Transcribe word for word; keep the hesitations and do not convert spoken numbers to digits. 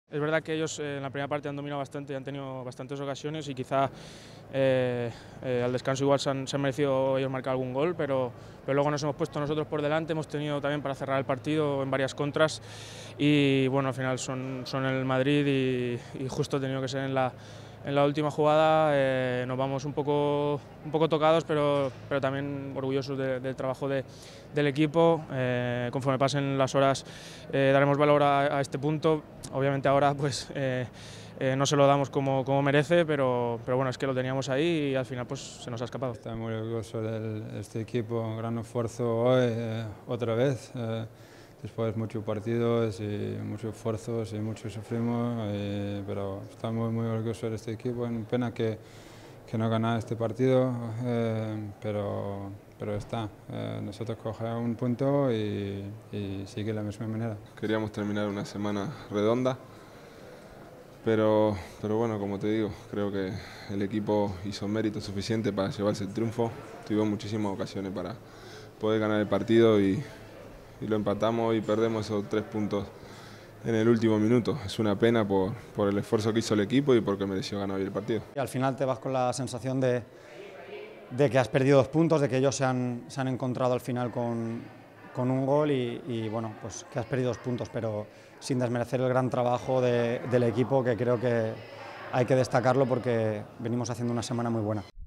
Es verdad que ellos eh, en la primera parte han dominado bastante y han tenido bastantes ocasiones y quizá eh, eh, al descanso igual se han, se han merecido ellos marcar algún gol, pero, pero luego nos hemos puesto nosotros por delante, hemos tenido también para cerrar el partido en varias contras y bueno, al final son, son el Madrid y, y justo ha tenido que ser en la, en la última jugada. Eh, nos vamos un poco, un poco tocados, pero, pero también orgullosos de, del trabajo de, del equipo. Eh, conforme pasen las horas eh, daremos valor a, a este punto. Obviamente ahora pues eh, eh, no se lo damos como, como merece, pero, pero bueno, es que lo teníamos ahí y al final pues se nos ha escapado. Estoy muy orgulloso de este equipo, un gran esfuerzo hoy, eh, otra vez, eh, después de muchos partidos y muchos esfuerzos y mucho sufrimos, eh, pero estoy muy, muy orgulloso de este equipo. Es una pena que, que no ganara este partido, eh, pero, pero está, eh, nosotros cogemos un punto y, y sigue de la misma manera. Queríamos terminar una semana redonda, pero, pero bueno, como te digo, creo que el equipo hizo mérito suficiente para llevarse el triunfo. Tuvimos muchísimas ocasiones para poder ganar el partido y, y lo empatamos y perdemos esos tres puntos en el último minuto. Es una pena por, por el esfuerzo que hizo el equipo y porque mereció ganar hoy el partido. Y al final te vas con la sensación de, de que has perdido dos puntos, de que ellos se han, se han encontrado al final con, con un gol y, y bueno, pues que has perdido dos puntos, pero sin desmerecer el gran trabajo de, del equipo, que creo que hay que destacarlo porque venimos haciendo una semana muy buena.